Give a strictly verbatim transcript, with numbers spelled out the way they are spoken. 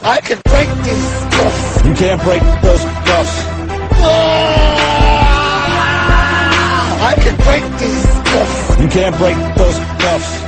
I can break these cuffs. You can't break those cuffs. I can break these cuffs. You can't break those cuffs.